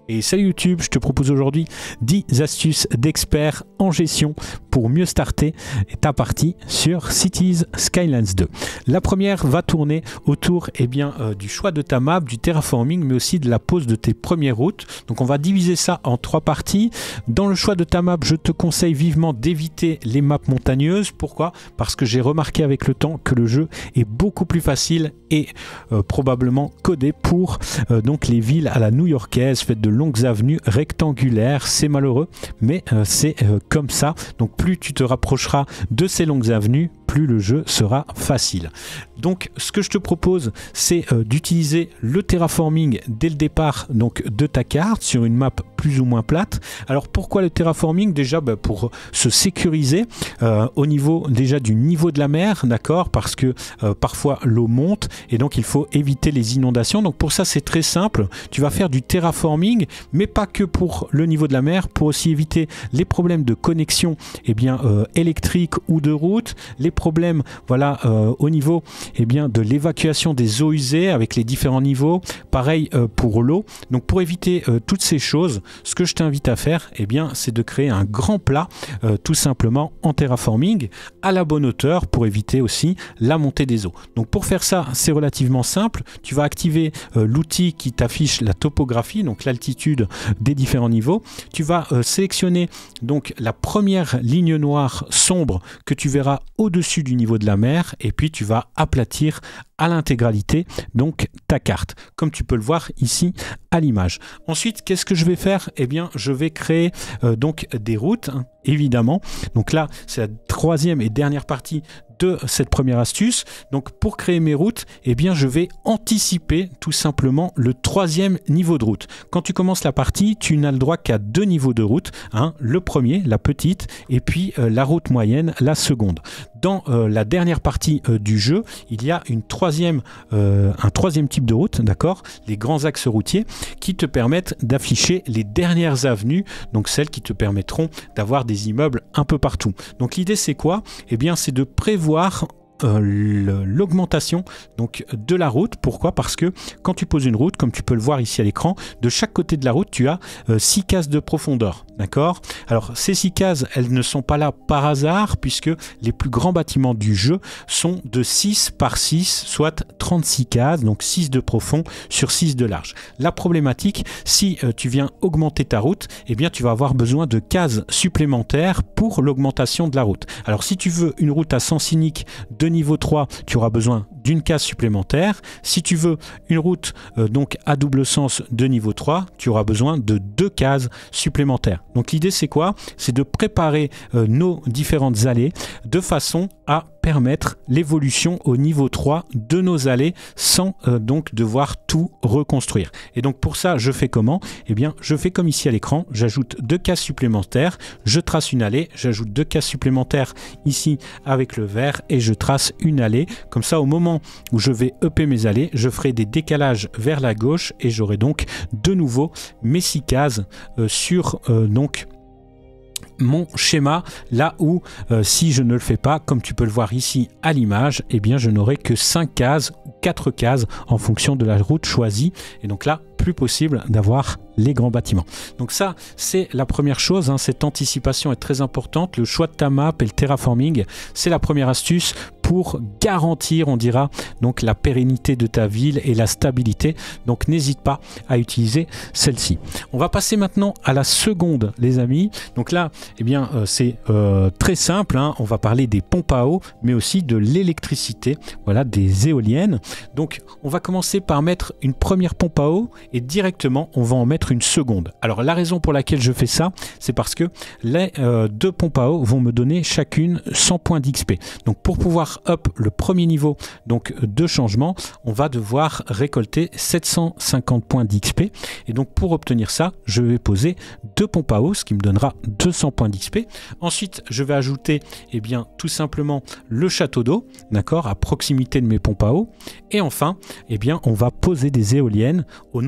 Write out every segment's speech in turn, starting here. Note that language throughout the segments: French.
Et salut YouTube, je te propose aujourd'hui 10 astuces d'experts en gestion pour mieux starter ta partie sur Cities Skylines 2. La première va tourner autour du choix de ta map, du terraforming, mais aussi de la pose de tes premières routes. Donc on va diviser ça en 3 parties. Dans le choix de ta map, je te conseille vivement d'éviter les maps montagneuses. Pourquoi? Parce que j'ai remarqué avec le temps que le jeu est beaucoup plus facile et probablement codé pour donc les villes à la new-yorkaise, faites de longues avenues rectangulaires. C'est malheureux, mais c'est comme ça. Donc plus tu te rapprocheras de ces longues avenues, plus le jeu sera facile. Donc ce que je te propose, c'est d'utiliser le terraforming dès le départ donc, de ta carte sur une map plus ou moins plate. Alors pourquoi le terraforming? Déjà pour se sécuriser au niveau déjà du niveau de la mer, d'accord, parce que parfois l'eau monte et donc il faut éviter les inondations. Donc pour ça c'est très simple, tu vas faire du terraforming, mais pas que pour le niveau de la mer, pour aussi éviter les problèmes de connexion électrique ou de route, les problèmes au niveau de l'évacuation des eaux usées avec les différents niveaux, pareil pour l'eau. Donc pour éviter toutes ces choses, ce que je t'invite à faire c'est de créer un grand plat tout simplement en terraforming à la bonne hauteur pour éviter aussi la montée des eaux. Donc pour faire ça c'est relativement simple, tu vas activer l'outil qui t'affiche la topographie, donc l'altitude des différents niveaux. Tu vas sélectionner donc la première ligne noire sombre que tu verras au-dessus du niveau de la mer et puis tu vas aplatir à l'intégralité donc ta carte, comme tu peux le voir ici à l'image. Ensuite, qu'est-ce que je vais faire? Je vais créer donc des routes, évidemment. Donc là, c'est la troisième et dernière partie de cette première astuce. Donc pour créer mes routes, je vais anticiper tout simplement le troisième niveau de route. Quand tu commences la partie, tu n'as le droit qu'à 2 niveaux de route, le premier, la petite, et puis la route moyenne, la seconde. Dans la dernière partie du jeu, il y a un troisième type de route, d'accord, les grands axes routiers qui te permettent d'afficher les dernières avenues, donc celles qui te permettront d'avoir des immeubles un peu partout. Donc l'idée c'est quoi? C'est de prévoir l'augmentation donc de la route. Pourquoi? Parce que quand tu poses une route, comme tu peux le voir ici à l'écran, de chaque côté de la route tu as 6 cases de profondeur, d'accord. Alors ces 6 cases, elles ne sont pas là par hasard, puisque les plus grands bâtiments du jeu sont de 6 par 6, soit 36 cases, donc 6 de profond sur 6 de large. La problématique, si tu viens augmenter ta route, tu vas avoir besoin de cases supplémentaires pour l'augmentation de la route. Alors si tu veux une route à sens unique de niveau 3, tu auras besoin d'une case supplémentaire. Si tu veux une route donc à double sens de niveau 3, tu auras besoin de 2 cases supplémentaires. Donc l'idée c'est quoi? C'est de préparer nos différentes allées de façon à permettre l'évolution au niveau 3 de nos allées sans donc devoir tout reconstruire. Et donc pour ça je fais comment? Je fais comme ici à l'écran, j'ajoute 2 cases supplémentaires, je trace une allée, j'ajoute 2 cases supplémentaires ici avec le vert et je trace une allée. Comme ça au moment où je vais upper mes allées, je ferai des décalages vers la gauche et j'aurai donc de nouveau mes 6 cases sur donc mon schéma, là où si je ne le fais pas, comme tu peux le voir ici à l'image, je n'aurai que 5 cases ou 4 cases en fonction de la route choisie, et donc là plus possible d'avoir les grands bâtiments. Donc ça c'est la première chose, cette anticipation est très importante. Le choix de ta map et le terraforming, c'est la première astuce pour garantir, on dira, donc la pérennité de ta ville et la stabilité. Donc n'hésite pas à utiliser celle-ci. On va passer maintenant à la seconde, les amis. Donc là c'est très simple, on va parler des pompes à eau, mais aussi de l'électricité, voilà, des éoliennes. Donc on va commencer par mettre une première pompe à eau et directement on va en mettre une seconde. Alors la raison pour laquelle je fais ça, c'est parce que les 2 pompes à eau vont me donner chacune 100 points d'XP. Donc pour pouvoir up le premier niveau donc de changement, on va devoir récolter 750 points d'XP, et donc pour obtenir ça je vais poser 2 pompes à eau, ce qui me donnera 200 points d'XP. Ensuite je vais ajouter tout simplement le château d'eau, d'accord, à proximité de mes pompes à eau, et enfin on va poser des éoliennes au nombre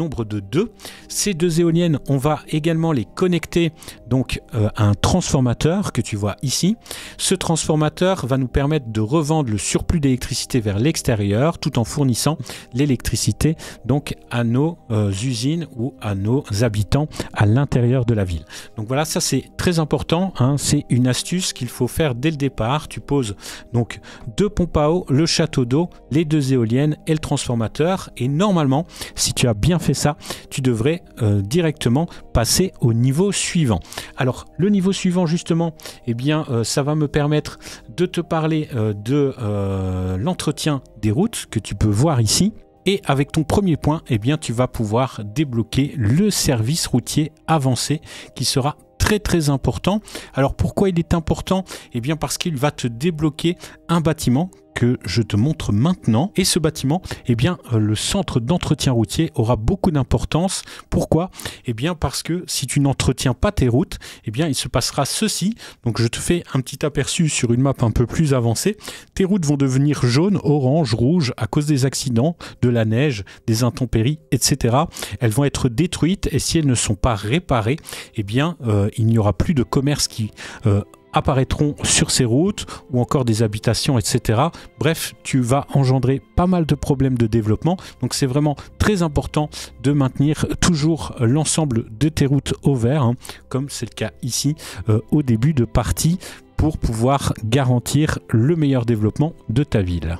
nombre de 2. Ces 2 éoliennes, on va également les connecter donc à un transformateur que tu vois ici. Ce transformateur va nous permettre de revendre le surplus d'électricité vers l'extérieur tout en fournissant l'électricité donc à nos usines ou à nos habitants à l'intérieur de la ville. Donc voilà, ça c'est très important, hein, c'est une astuce qu'il faut faire dès le départ. Tu poses donc 2 pompes à eau, le château d'eau, les 2 éoliennes et le transformateur, et normalement si tu as bien fait ça, tu devrais directement passer au niveau suivant. Alors le niveau suivant justement, eh bien ça va me permettre de te parler de l'entretien des routes que tu peux voir ici. Et avec ton premier point, eh bien, tu vas pouvoir débloquer le service routier avancé qui sera très important. Alors pourquoi il est important? Eh bien parce qu'il va te débloquer un bâtiment que je te montre maintenant, et ce bâtiment, eh bien le centre d'entretien routier aura beaucoup d'importance. Pourquoi? Eh bien parce que si tu n'entretiens pas tes routes, eh bien il se passera ceci. Donc je te fais un petit aperçu sur une map un peu plus avancée. Tes routes vont devenir jaunes, orange, rouge à cause des accidents, de la neige, des intempéries, etc. Elles vont être détruites, et si elles ne sont pas réparées, eh bien il n'y aura plus de commerce qui apparaîtront sur ces routes, ou encore des habitations, etc. Bref, tu vas engendrer pas mal de problèmes de développement. Donc c'est vraiment très important de maintenir toujours l'ensemble de tes routes au vert, hein, comme c'est le cas ici au début de partie, pour pouvoir garantir le meilleur développement de ta ville.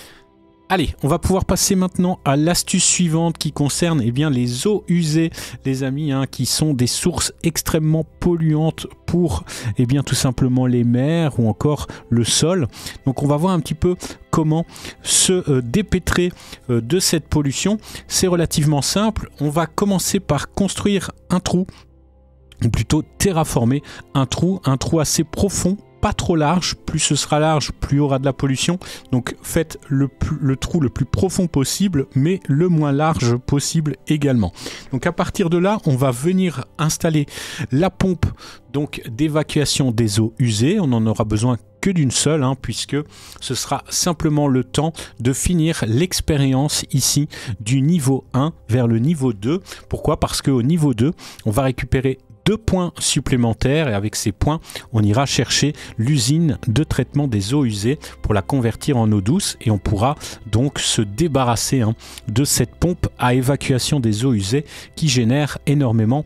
Allez, on va pouvoir passer maintenant à l'astuce suivante qui concerne bien les eaux usées, les amis, hein, qui sont des sources extrêmement polluantes pour bien tout simplement les mers ou encore le sol. Donc on va voir un petit peu comment se dépêtrer de cette pollution. C'est relativement simple. On va commencer par construire un trou, ou plutôt terraformer un trou assez profond, pas trop large. Plus ce sera large, plus il y aura de la pollution. Donc faites le trou le plus profond possible, mais le moins large possible également. Donc à partir de là, on va venir installer la pompe donc d'évacuation des eaux usées. On n'en aura besoin que d'une seule, hein, puisque ce sera simplement le temps de finir l'expérience ici du niveau 1 vers le niveau 2. Pourquoi? Parce qu'au niveau 2, on va récupérer 2 points supplémentaires, et avec ces points on ira chercher l'usine de traitement des eaux usées pour la convertir en eau douce, et on pourra donc se débarrasser de cette pompe à évacuation des eaux usées qui génère énormément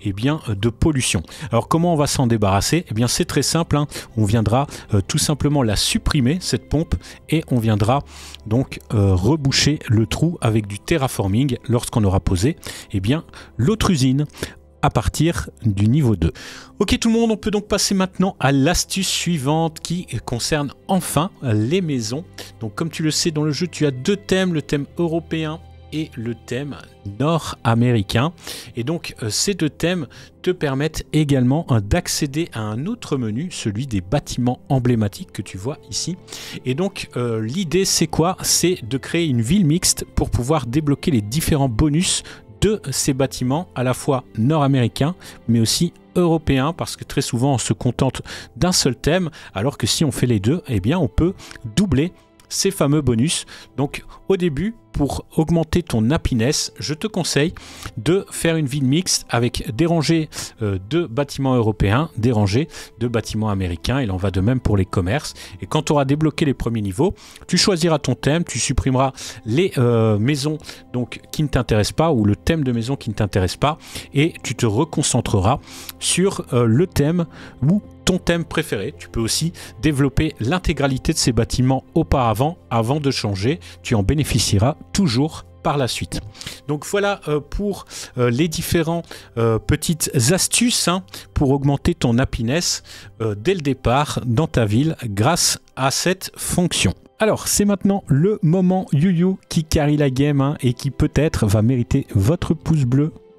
de pollution. Alors comment on va s'en débarrasser? C'est très simple, hein. On viendra tout simplement la supprimer, cette pompe, et on viendra donc reboucher le trou avec du terraforming lorsqu'on aura posé l'autre usine à partir du niveau 2. Ok tout le monde, on peut donc passer maintenant à l'astuce suivante qui concerne enfin les maisons. Donc comme tu le sais, dans le jeu tu as 2 thèmes, le thème européen et le thème nord-américain. Et donc ces 2 thèmes te permettent également d'accéder à un autre menu, celui des bâtiments emblématiques que tu vois ici. Et donc l'idée c'est quoi? C'est de créer une ville mixte pour pouvoir débloquer les différents bonus de ces bâtiments, à la fois nord-américains mais aussi européens, parce que très souvent on se contente d'un seul thème, alors que si on fait les deux, on peut doubler ces fameux bonus. Donc au début, pour augmenter ton happiness, je te conseille de faire une ville mixte avec des rangées de bâtiments européens, des rangées de bâtiments américains. Il en va de même pour les commerces. Et quand tu auras débloqué les premiers niveaux, tu choisiras ton thème, tu supprimeras les maisons donc, qui ne t'intéressent pas, ou le thème de maison qui ne t'intéresse pas, et tu te reconcentreras sur le thème ou ton thème préféré. Tu peux aussi développer l'intégralité de ces bâtiments auparavant, avant de changer. Tu en bénéficieras toujours par la suite. Donc voilà pour les différents petites astuces pour augmenter ton happiness dès le départ dans ta ville grâce à cette fonction. Alors c'est maintenant le moment you qui carry la game et qui peut-être va mériter votre pouce bleu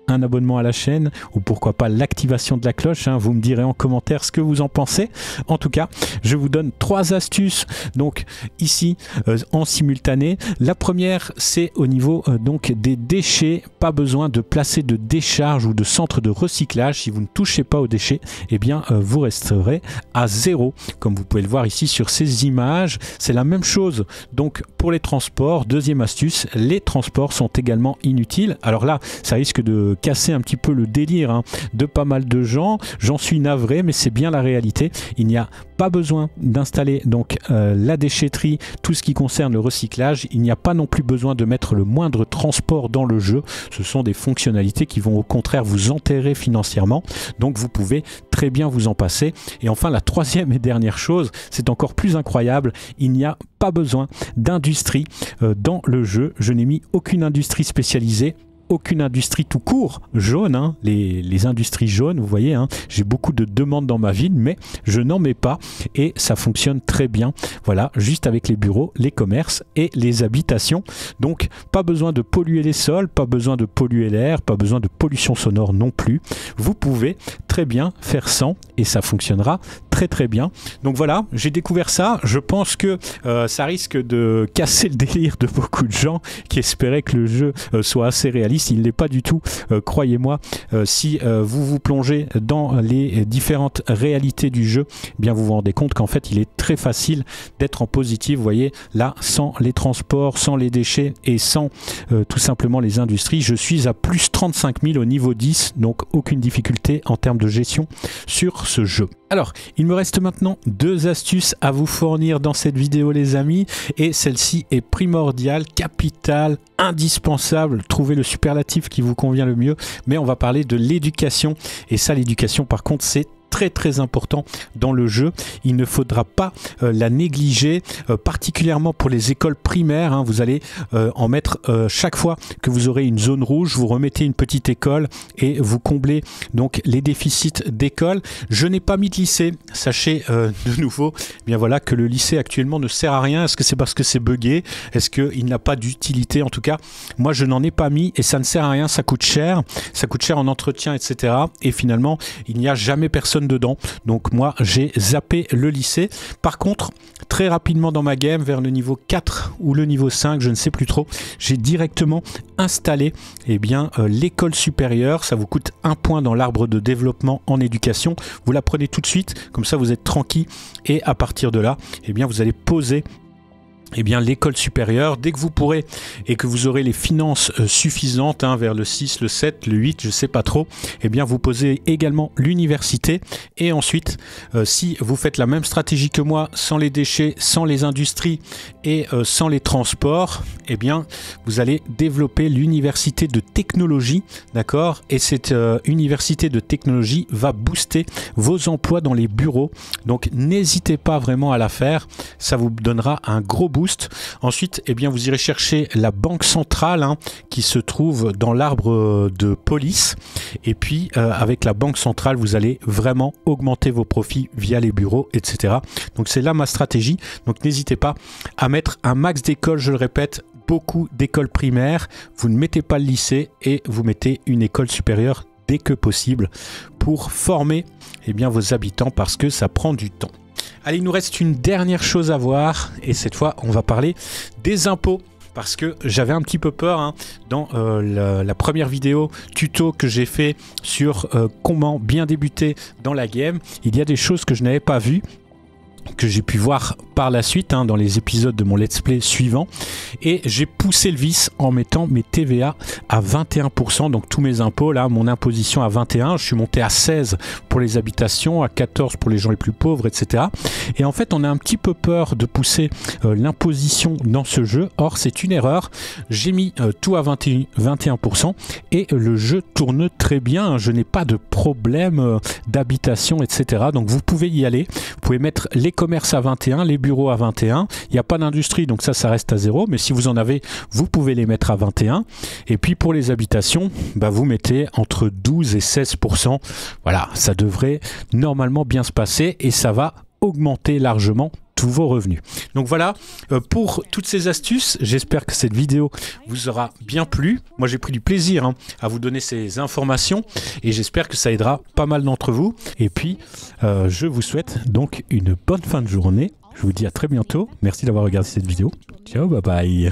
un abonnement à la chaîne ou pourquoi pas l'activation de la cloche, hein. Vous me direz en commentaire ce que vous en pensez. En tout cas, je vous donne 3 astuces donc ici en simultané. La première, c'est au niveau donc des déchets. Pas besoin de placer de décharge ou de centre de recyclage. Si vous ne touchez pas aux déchets, eh bien vous resterez à 0. Comme vous pouvez le voir ici sur ces images, c'est la même chose donc pour les transports. Deuxième astuce, les transports sont également inutiles. Alors là, ça risque de casser un petit peu le délire, hein, de pas mal de gens. J'en suis navré, mais c'est bien la réalité. Il n'y a pas besoin d'installer donc la déchetterie, tout ce qui concerne le recyclage. Il n'y a pas non plus besoin de mettre le moindre transport dans le jeu. Ce sont des fonctionnalités qui vont au contraire vous enterrer financièrement. Donc vous pouvez très bien vous en passer. Et enfin, la troisième et dernière chose, c'est encore plus incroyable. Il n'y a pas besoin d'industrie dans le jeu. Je n'ai mis aucune industrie spécialisée. Aucune industrie tout court jaune, hein, les industries jaunes, vous voyez, hein, j'ai beaucoup de demandes dans ma ville, mais je n'en mets pas et ça fonctionne très bien. Voilà, juste avec les bureaux, les commerces et les habitations. Donc, pas besoin de polluer les sols, pas besoin de polluer l'air, pas besoin de pollution sonore non plus. Vous pouvez très bien faire sans et ça fonctionnera très bien. Donc voilà, j'ai découvert ça. Je pense que ça risque de casser le délire de beaucoup de gens qui espéraient que le jeu soit assez réaliste. Il ne l'est pas du tout, croyez-moi. Si vous vous plongez dans les différentes réalités du jeu, eh bien vous vous rendez compte qu'en fait il est très facile d'être en positif. Vous voyez là, sans les transports, sans les déchets et sans tout simplement les industries, je suis à plus 35 000 au niveau 10, donc aucune difficulté en termes de gestion sur ce jeu. Alors, il me reste maintenant 2 astuces à vous fournir dans cette vidéo les amis, et celle-ci est primordiale, capitale, indispensable. Trouvez le superlatif qui vous convient le mieux, mais on va parler de l'éducation, et ça, l'éducation par contre c'est très important dans le jeu. Il ne faudra pas la négliger, particulièrement pour les écoles primaires, hein. Vous allez en mettre chaque fois que vous aurez une zone rouge, vous remettez une petite école et vous comblez donc les déficits d'école. Je n'ai pas mis de lycée, sachez de nouveau bien voilà que le lycée actuellement ne sert à rien. Est-ce que c'est parce que c'est buggé? Est-ce qu'il n'a pas d'utilité? En tout cas, moi je n'en ai pas mis et ça ne sert à rien, ça coûte cher en entretien, etc. Et finalement, il n'y a jamais personne dedans, donc moi j'ai zappé le lycée. Par contre, très rapidement dans ma game, vers le niveau 4 ou le niveau 5, je ne sais plus trop, j'ai directement installé l'école supérieure. Ça vous coûte 1 point dans l'arbre de développement en éducation. Vous la prenez tout de suite, comme ça vous êtes tranquille, et à partir de là, vous allez poser l'école supérieure. Dès que vous pourrez et que vous aurez les finances suffisantes, hein, vers le 6, le 7, le 8, je sais pas trop, vous posez également l'université. Et ensuite, si vous faites la même stratégie que moi, sans les déchets, sans les industries et sans les transports, vous allez développer l'université de technologie, d'accord? Et cette université de technologie va booster vos emplois dans les bureaux. Donc n'hésitez pas vraiment à la faire, ça vous donnera un gros boost. Ensuite, vous irez chercher la banque centrale, hein, qui se trouve dans l'arbre de police. Et puis, avec la banque centrale, vous allez vraiment augmenter vos profits via les bureaux, etc. Donc, c'est là ma stratégie. Donc, n'hésitez pas à mettre un max d'écoles, je le répète, beaucoup d'écoles primaires. Vous ne mettez pas le lycée et vous mettez une école supérieure dès que possible pour former vos habitants, parce que ça prend du temps. Allez, il nous reste une dernière chose à voir, et cette fois on va parler des impôts, parce que j'avais un petit peu peur, hein, dans la première vidéo tuto que j'ai fait sur comment bien débuter dans la game. Il y a des choses que je n'avais pas vues, que j'ai pu voir par la suite, hein, dans les épisodes de mon let's play suivant, et j'ai poussé le vice en mettant mes TVA à 21%, donc tous mes impôts, là, mon imposition à 21, je suis monté à 16 pour les habitations, à 14 pour les gens les plus pauvres, etc. Et en fait, on a un petit peu peur de pousser l'imposition dans ce jeu. Or, c'est une erreur. J'ai mis tout à 21% et le jeu tourne très bien. Je n'ai pas de problème d'habitation, etc. Donc, vous pouvez y aller. Vous pouvez mettre les commerces à 21, les bureaux à 21. Il n'y a pas d'industrie, donc ça reste à 0. Mais si vous en avez, vous pouvez les mettre à 21. Et puis, pour les habitations, vous mettez entre 12 et 16%. Voilà, ça devrait normalement bien se passer et ça va augmenter largement tous vos revenus. Donc voilà, pour toutes ces astuces, j'espère que cette vidéo vous aura bien plu. Moi, j'ai pris du plaisir à vous donner ces informations et j'espère que ça aidera pas mal d'entre vous. Et puis, je vous souhaite donc une bonne fin de journée. Je vous dis à très bientôt. Merci d'avoir regardé cette vidéo. Ciao, bye bye.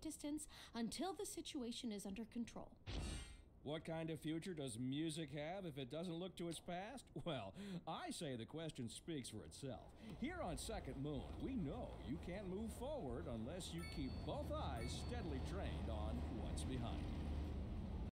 What kind of future does music have if it doesn't look to its past? Well, I say the question speaks for itself. Here on Second Moon, we know you can't move forward unless you keep both eyes steadily trained on what's behind you.